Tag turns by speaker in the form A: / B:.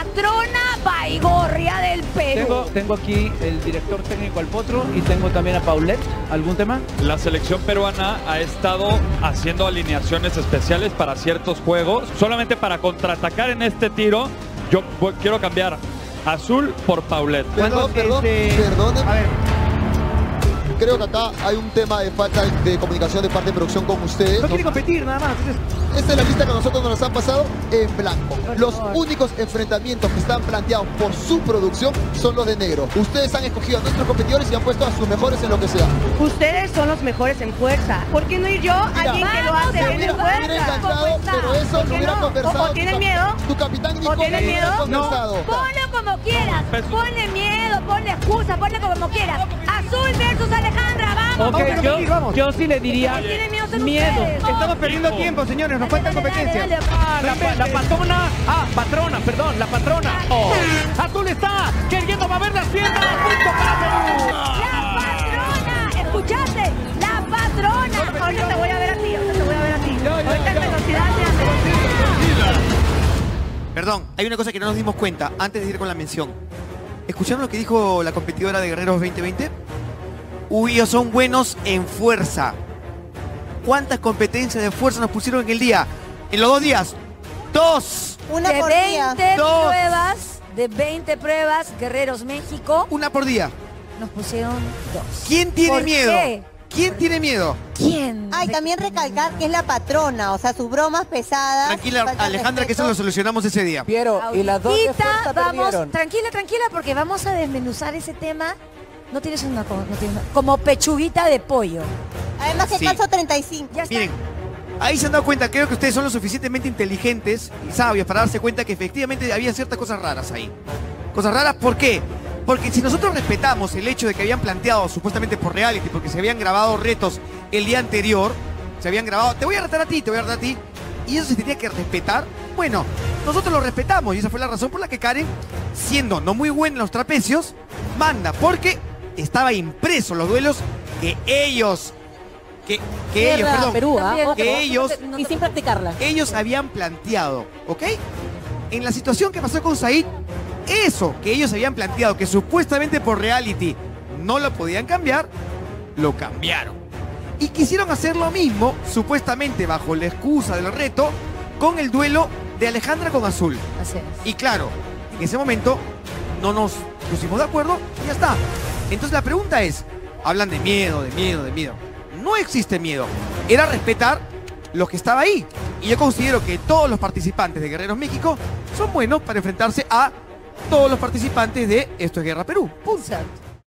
A: patrona Baigorria del Perú.
B: Tengo aquí el director técnico al Potro y tengo también a Paulette. ¿Algún tema?
C: La selección peruana ha estado haciendo alineaciones especiales para ciertos juegos. Solamente para contraatacar en este tiro, yo quiero cambiar Azul por Paulette.
D: Perdón.
B: A ver.
D: Creo que acá hay un tema de falta de comunicación de parte de producción con ustedes.
B: No quiere competir, nada más.
D: Esta es la lista que nosotros nos han pasado en blanco. Los únicos enfrentamientos que están planteados por su producción son los de negro. Ustedes han escogido a nuestros competidores y han puesto a sus mejores en lo que sea.
E: Ustedes son los mejores en fuerza. ¿Por qué no ir yo a alguien que lo hace bien en
D: Me hubiera encantado, pero eso lo hubiera conversado.
E: ¿O tienen miedo?
D: Tu capitán Nico
E: ¿O tienen miedo?
D: conversado.
A: Ponlo como quieras. Ponle miedo, ponle excusa, ponle como quieras. Azul versus Alejandra, vamos.
B: Ok, yo sí le diría
A: ¿Tienen miedo? Son
B: miedo.
A: ustedes.
B: Estamos perdiendo tiempo, señores. Nos falta competencia.
A: Dale,
B: La patrona. Patrona, perdón, la patrona. Azul está queriendo mover las piernas. Punto para Perú.
A: ¡La patrona! ¿Escuchaste? ¡La patrona!
E: Ahorita te voy a ver a ti, Ahorita en velocidad
F: Perdón, hay una cosa que no nos dimos cuenta antes de ir con la mención. ¿Escucharon lo que dijo la competidora de Guerreros 2020? Ellos son buenos en fuerza. ¿Cuántas competencias de fuerza nos pusieron en el día? En los 2 días. 2.
G: Una
A: De
G: por día.
A: 20
F: Dos.
A: pruebas, de 20 pruebas, Guerreros México,
F: Una por día.
A: nos pusieron 2.
F: ¿Quién tiene
A: ¿Por
F: miedo?
A: qué?
F: ¿Quién tiene miedo?
A: ¿Quién?
G: Ay, también recalcar que es la patrona, o sea, sus bromas pesadas.
F: Tranquila,
G: falta de
F: Alejandra, que eso lo
G: respeto.
F: solucionamos ese día.
H: Piero, y las dos de
A: Ahorita
H: fuerza
A: vamos,
H: perdieron.
A: tranquila, porque vamos a desmenuzar ese tema. No tienes una cosa, como pechuguita de pollo.
G: Además que
F: Sí.
G: calzo 35.
A: Ya está.
F: Miren, ahí se han dado cuenta, creo que ustedes son lo suficientemente inteligentes y sabios para darse cuenta que efectivamente había ciertas cosas raras ahí. Cosas raras, ¿por qué? Porque si nosotros respetamos el hecho de que habían planteado supuestamente por reality, porque se habían grabado retos el día anterior, se habían grabado, te voy a retar a ti, y eso se tenía que respetar, bueno, nosotros lo respetamos y esa fue la razón por la que Karen, siendo no muy buena en los trapecios, manda, porque estaba impreso los duelos que ellos, que ellos, perdón,
E: Perú,
F: que ellos
E: y sin practicarla.
F: ellos habían planteado, ¿ok? En la situación que pasó con Said, eso que ellos habían planteado, que supuestamente por reality no lo podían cambiar, lo cambiaron. Y quisieron hacer lo mismo, supuestamente bajo la excusa del reto, con el duelo de Alejandra con Azul.
A: Así es.
F: Y claro, en ese momento no nos pusimos de acuerdo y ya está. Entonces la pregunta es, hablan de miedo. No existe miedo. Era respetar lo que estaba ahí. Y yo considero que todos los participantes de Guerreros México son buenos para enfrentarse a todos los participantes de Esto es Guerra Perú. Punto.
A: Exacto.